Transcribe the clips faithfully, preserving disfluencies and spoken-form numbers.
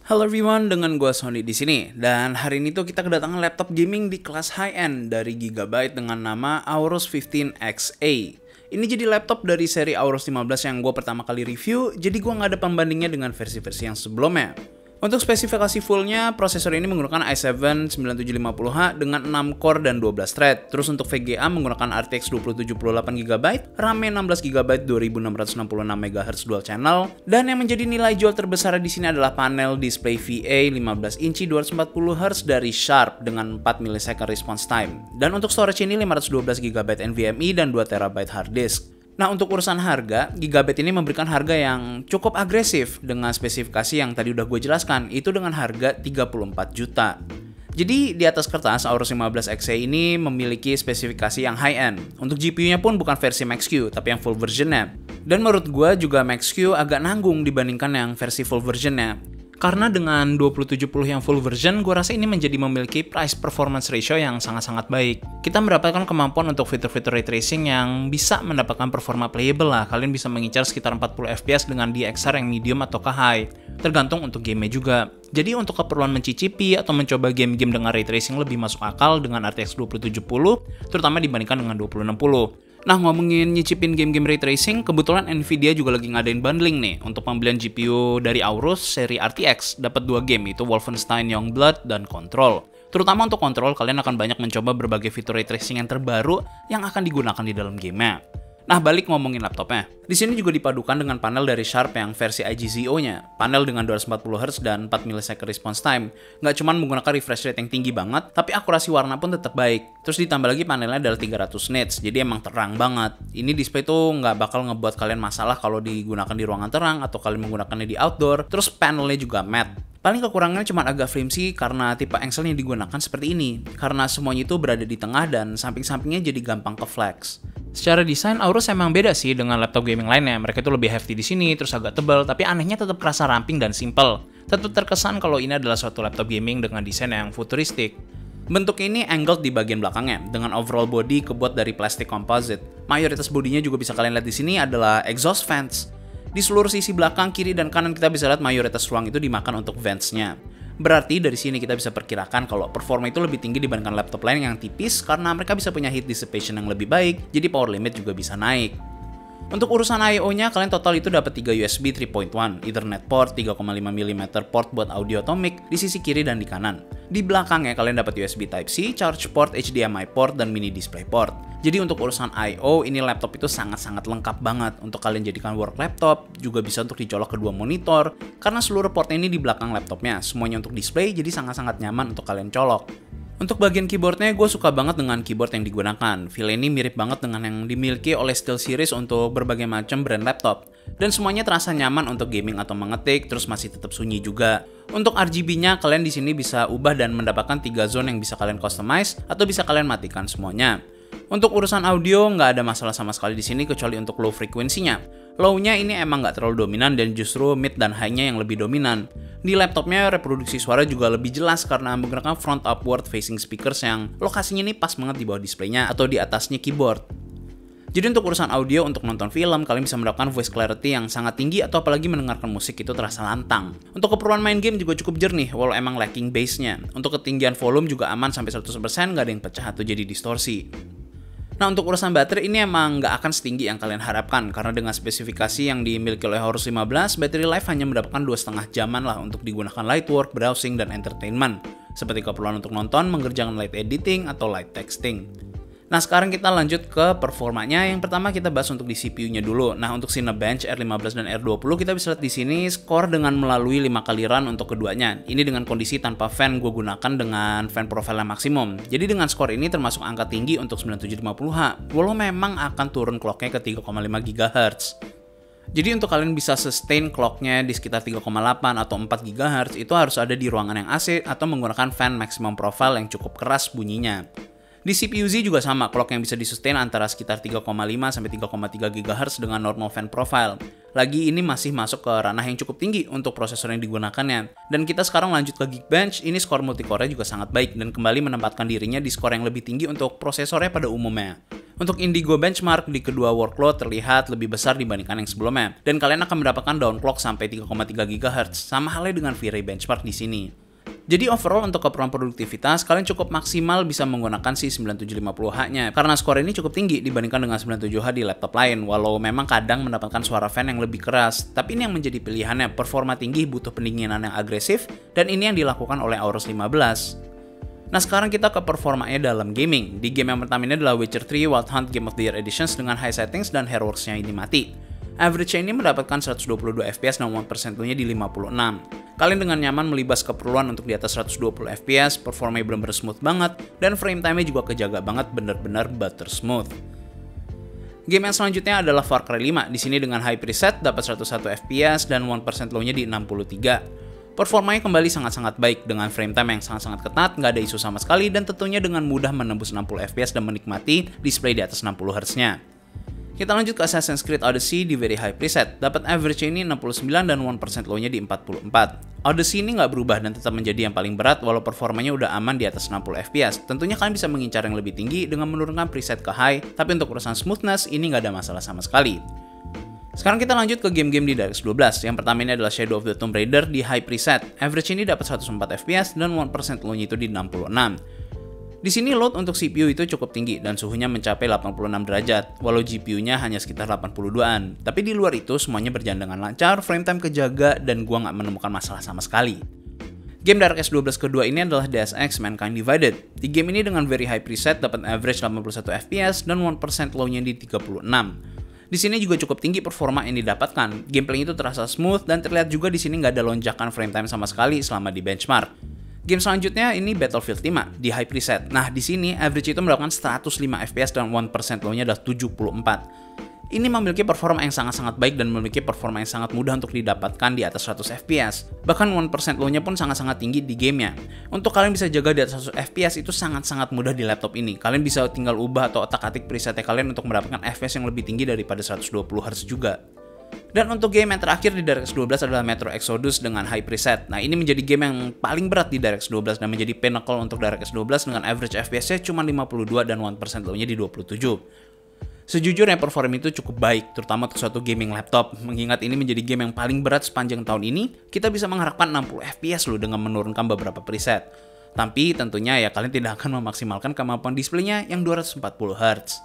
Hello everyone, dengan gua Sony di sini. Dan hari ini tuh kita kedatangan laptop gaming di kelas high-end dari Gigabyte dengan nama Aorus lima belas X A. Ini jadi laptop dari seri Aorus lima belas yang gua pertama kali review, jadi gua nggak ada pembandingnya dengan versi-versi yang sebelumnya. Untuk spesifikasi fullnya, prosesor ini menggunakan i tujuh sembilan tujuh lima nol H dengan enam core dan dua belas thread. Terus untuk V G A menggunakan R T X dua ribu tujuh puluh delapan giga byte, RAM-nya enam belas giga byte dua ribu enam ratus enam puluh enam megahertz dual channel. Dan yang menjadi nilai jual terbesar di sini adalah panel display V A lima belas inci dua ratus empat puluh hertz dari Sharp dengan empat milisecond response time. Dan untuk storage ini lima ratus dua belas giga byte NVMe dan dua terabyte hard disk. Nah, untuk urusan harga, Gigabyte ini memberikan harga yang cukup agresif dengan spesifikasi yang tadi udah gue jelaskan, itu dengan harga tiga puluh empat juta. Jadi, di atas kertas, Aorus lima belas X A ini memiliki spesifikasi yang high-end. Untuk G P U-nya pun bukan versi Max-Q, tapi yang full version-nya. Dan menurut gue juga Max-Q agak nanggung dibandingkan yang versi full version-nya. Karena dengan dua puluh tujuh puluh yang full version, gue rasa ini menjadi memiliki price performance ratio yang sangat-sangat baik. Kita mendapatkan kemampuan untuk fitur-fitur ray tracing yang bisa mendapatkan performa playable lah. Kalian bisa mengincar sekitar empat puluh F P S dengan D X R yang medium atau high. Tergantung untuk game-nya juga. Jadi untuk keperluan mencicipi atau mencoba game-game dengan ray tracing lebih masuk akal dengan R T X dua puluh tujuh puluh, terutama dibandingkan dengan dua puluh enam puluh. Nah, ngomongin nyicipin game-game ray tracing, kebetulan Nvidia juga lagi ngadain bundling nih untuk pembelian G P U dari Aorus seri R T X. Dapat dua game, itu Wolfenstein Youngblood dan Control. Terutama untuk Control, kalian akan banyak mencoba berbagai fitur ray tracing yang terbaru yang akan digunakan di dalam gamenya. Nah, balik ngomongin laptopnya. Di sini juga dipadukan dengan panel dari Sharp yang versi I G Z O-nya. Panel dengan dua ratus empat puluh hertz dan empat milisecond response time. Nggak cuma menggunakan refresh rate yang tinggi banget, tapi akurasi warna pun tetap baik. Terus ditambah lagi panelnya adalah tiga ratus nits, jadi emang terang banget. Ini display tuh nggak bakal ngebuat kalian masalah kalau digunakan di ruangan terang atau kalian menggunakannya di outdoor. Terus panelnya juga matte. Paling kekurangannya cuma agak flimsy karena tipe engsel yang digunakan seperti ini. Karena semuanya itu berada di tengah dan samping-sampingnya jadi gampang ke flex. Secara desain, Aorus emang beda sih dengan laptop gaming lainnya. Mereka itu lebih hefty di sini, terus agak tebal, tapi anehnya tetap kerasa ramping dan simple. Tetap terkesan kalau ini adalah suatu laptop gaming dengan desain yang futuristik. Bentuk ini angled di bagian belakangnya, dengan overall body kebuat dari plastik composite. Mayoritas bodinya juga bisa kalian lihat di sini adalah exhaust fans. Di seluruh sisi belakang, kiri, dan kanan kita bisa lihat mayoritas ruang itu dimakan untuk vents-nya. Berarti dari sini kita bisa perkirakan kalau performa itu lebih tinggi dibandingkan laptop lain yang tipis karena mereka bisa punya heat dissipation yang lebih baik, jadi power limit juga bisa naik. Untuk urusan I O-nya, kalian total itu dapat tiga U S B tiga titik satu, Ethernet port, tiga koma lima milimeter port buat audio atomic di sisi kiri dan di kanan. Di belakangnya kalian dapat U S B Type-C, charge port, H D M I port, dan mini display port. Jadi untuk urusan I O, ini laptop itu sangat-sangat lengkap banget. Untuk kalian jadikan work laptop, juga bisa untuk dicolok kedua monitor, karena seluruh portnya ini di belakang laptopnya. Semuanya untuk display, jadi sangat-sangat nyaman untuk kalian colok. Untuk bagian keyboardnya, gue suka banget dengan keyboard yang digunakan. Feel ini mirip banget dengan yang dimiliki oleh SteelSeries untuk berbagai macam brand laptop. Dan semuanya terasa nyaman untuk gaming atau mengetik, terus masih tetap sunyi juga. Untuk R G B-nya, kalian di sini bisa ubah dan mendapatkan tiga zone yang bisa kalian customize, atau bisa kalian matikan semuanya. Untuk urusan audio, nggak ada masalah sama sekali di sini kecuali untuk low frekuensinya. Low-nya ini emang nggak terlalu dominan dan justru mid dan high-nya yang lebih dominan. Di laptopnya reproduksi suara juga lebih jelas karena menggunakan front upward facing speakers yang lokasinya ini pas banget di bawah displaynya atau di atasnya keyboard. Jadi untuk urusan audio, untuk nonton film, kalian bisa mendapatkan voice clarity yang sangat tinggi atau apalagi mendengarkan musik itu terasa lantang. Untuk keperluan main game juga cukup jernih, walau emang lacking bass-nya. Untuk ketinggian volume juga aman sampai seratus persen, nggak ada yang pecah atau jadi distorsi. Nah, untuk urusan baterai ini emang nggak akan setinggi yang kalian harapkan, karena dengan spesifikasi yang dimiliki oleh Aorus lima belas, battery life hanya mendapatkan dua setengah jaman lah untuk digunakan light work, browsing, dan entertainment, seperti keperluan untuk nonton, mengerjakan light editing, atau light texting. Nah, sekarang kita lanjut ke performanya. Yang pertama kita bahas untuk di C P U-nya dulu. Nah, untuk Cinebench R lima belas dan R dua puluh kita bisa lihat di sini skor dengan melalui lima kali run untuk keduanya. Ini dengan kondisi tanpa fan, gue gunakan dengan fan profile yang maksimum. Jadi dengan skor ini termasuk angka tinggi untuk sembilan tujuh lima nol H. Walau memang akan turun clocknya ke tiga koma lima gigahertz. Jadi untuk kalian bisa sustain clocknya di sekitar tiga koma delapan atau empat gigahertz itu harus ada di ruangan yang A C atau menggunakan fan maximum profile yang cukup keras bunyinya. Di C P U Z juga sama, clock yang bisa disustain antara sekitar tiga koma lima sampai tiga koma tiga gigahertz dengan normal fan profile. Lagi ini masih masuk ke ranah yang cukup tinggi untuk prosesor yang digunakannya. Dan kita sekarang lanjut ke Geekbench, ini skor multicore-nya juga sangat baik dan kembali menempatkan dirinya di skor yang lebih tinggi untuk prosesornya pada umumnya. Untuk Indigo benchmark di kedua workload terlihat lebih besar dibandingkan yang sebelumnya, dan kalian akan mendapatkan downclock sampai tiga koma tiga gigahertz, sama halnya dengan V-Ray benchmark di sini. Jadi overall untuk keperluan produktivitas, kalian cukup maksimal bisa menggunakan si sembilan tujuh lima nol H-nya, karena skor ini cukup tinggi dibandingkan dengan sembilan tujuh H di laptop lain, walau memang kadang mendapatkan suara fan yang lebih keras. Tapi ini yang menjadi pilihannya, performa tinggi butuh pendinginan yang agresif, dan ini yang dilakukan oleh Aorus lima belas. Nah sekarang kita ke performanya dalam gaming. Di game yang pertama ini adalah Witcher tiga Wild Hunt Game of the Year Editions dengan high settings dan hairworks-nya ini mati. Average-nya ini mendapatkan seratus dua puluh dua F P S dan one percent nya di lima puluh enam. Kalian dengan nyaman melibas keperluan untuk di atas seratus dua puluh F P S, performanya benar-benar smooth banget, dan frame time-nya juga kejaga banget, benar-benar butter smooth. Game yang selanjutnya adalah Far Cry lima. Di sini dengan high preset dapat seratus satu F P S dan one percent low-nya di enam puluh tiga. Performanya kembali sangat-sangat baik dengan frame time yang sangat-sangat ketat, nggak ada isu sama sekali, dan tentunya dengan mudah menembus enam puluh F P S dan menikmati display di atas enam puluh hertz-nya. Kita lanjut ke Assassin's Creed Odyssey di very high preset, dapat average ini enam puluh sembilan dan one percent low-nya di empat puluh empat. Odyssey ini nggak berubah dan tetap menjadi yang paling berat walau performanya udah aman di atas enam puluh F P S. Tentunya kalian bisa mengincar yang lebih tinggi dengan menurunkan preset ke high, tapi untuk urusan smoothness ini nggak ada masalah sama sekali. Sekarang kita lanjut ke game-game di DirectX dua belas. Yang pertama ini adalah Shadow of the Tomb Raider di high preset. Average ini dapat seratus empat F P S dan one percent low-nya itu di enam puluh enam. Di sini load untuk C P U itu cukup tinggi dan suhunya mencapai delapan puluh enam derajat, walau G P U-nya hanya sekitar delapan puluh dua-an. Tapi di luar itu semuanya berjalan dengan lancar, frame time kejaga, dan gua nggak menemukan masalah sama sekali. Game DirectX dua belas kedua ini adalah Deus Ex Mankind Divided. Di game ini dengan very high preset dapat average delapan puluh satu F P S dan one percent low-nya di tiga puluh enam. Di sini juga cukup tinggi performa yang didapatkan. Gameplay itu terasa smooth dan terlihat juga di sini nggak ada lonjakan frame time sama sekali selama di benchmark. Game selanjutnya ini Battlefield lima di high preset. Nah, di sini average itu mendapatkan seratus lima F P S dan one percent low-nya adalah tujuh puluh empat. Ini memiliki performa yang sangat-sangat baik dan memiliki performa yang sangat mudah untuk didapatkan di atas seratus F P S. Bahkan one percent low-nya pun sangat-sangat tinggi di gamenya. Untuk kalian bisa jaga di atas seratus F P S itu sangat-sangat mudah di laptop ini. Kalian bisa tinggal ubah atau otak-atik presetnya kalian untuk mendapatkan F P S yang lebih tinggi daripada seratus dua puluh hertz juga. Dan untuk game yang terakhir di DirectX dua belas adalah Metro Exodus dengan high preset. Nah, ini menjadi game yang paling berat di DirectX dua belas dan menjadi pinnacle untuk DirectX dua belas dengan average F P S-nya cuma lima puluh dua dan one percent low-nya di dua puluh tujuh. Sejujurnya performa itu cukup baik, terutama untuk suatu gaming laptop. Mengingat ini menjadi game yang paling berat sepanjang tahun ini, kita bisa mengharapkan enam puluh F P S loh dengan menurunkan beberapa preset. Tapi tentunya ya kalian tidak akan memaksimalkan kemampuan displaynya yang dua ratus empat puluh hertz.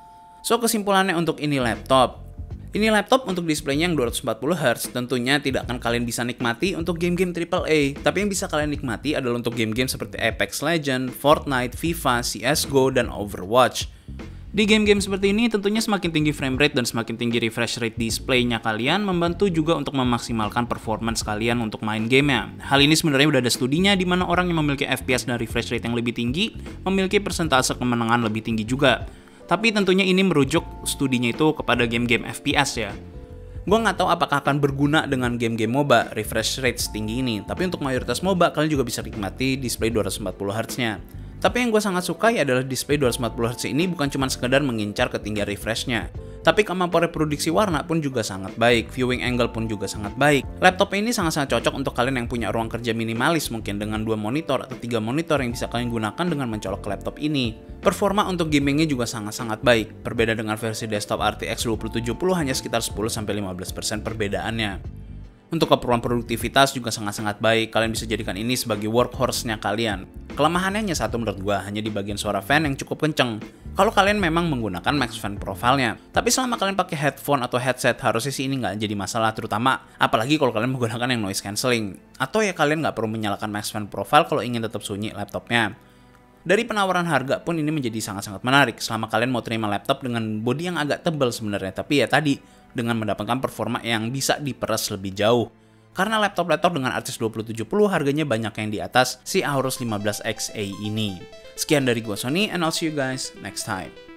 So kesimpulannya untuk ini laptop. Ini laptop untuk displaynya yang dua ratus empat puluh hertz tentunya tidak akan kalian bisa nikmati untuk game-game triple A, tapi yang bisa kalian nikmati adalah untuk game-game seperti Apex Legends, Fortnite, FIFA, C S G O, dan Overwatch. Di game-game seperti ini tentunya semakin tinggi frame rate dan semakin tinggi refresh rate displaynya kalian membantu juga untuk memaksimalkan performance kalian untuk main gamenya. Hal ini sebenarnya udah ada studinya di mana orang yang memiliki F P S dan refresh rate yang lebih tinggi memiliki persentase kemenangan lebih tinggi juga. Tapi tentunya ini merujuk studinya itu kepada game-game F P S ya. Gua nggak tahu apakah akan berguna dengan game-game MOBA refresh rate setinggi ini. Tapi untuk mayoritas MOBA kalian juga bisa nikmati display dua ratus empat puluh hertz-nya. Tapi yang gue sangat sukai adalah display dua ratus empat puluh hertz ini bukan cuma sekedar mengincar ketinggian refresh-nya. Tapi kemampuan reproduksi warna pun juga sangat baik, viewing angle pun juga sangat baik. Laptop ini sangat-sangat cocok untuk kalian yang punya ruang kerja minimalis mungkin dengan dua monitor atau tiga monitor yang bisa kalian gunakan dengan mencolok ke laptop ini. Performa untuk gamingnya juga sangat-sangat baik, berbeda dengan versi desktop R T X dua puluh tujuh puluh hanya sekitar sepuluh sampai lima belas persen perbedaannya. Untuk keperluan produktivitas juga sangat-sangat baik, kalian bisa jadikan ini sebagai workhorse-nya kalian. Kelemahannya hanya satu menurut gua, hanya di bagian suara fan yang cukup kenceng. Kalau kalian memang menggunakan max fan profile-nya. Tapi selama kalian pakai headphone atau headset, harusnya sih ini nggak jadi masalah, terutama apalagi kalau kalian menggunakan yang noise cancelling. Atau ya kalian nggak perlu menyalakan max fan profile kalau ingin tetap sunyi laptopnya. Dari penawaran harga pun ini menjadi sangat-sangat menarik selama kalian mau terima laptop dengan bodi yang agak tebal sebenarnya. Tapi ya tadi, dengan mendapatkan performa yang bisa diperas lebih jauh. Karena laptop-laptop dengan R T X dua puluh tujuh puluh harganya banyak yang di atas si Aorus lima belas X A ini. Sekian dari gua Sony, and I'll see you guys next time.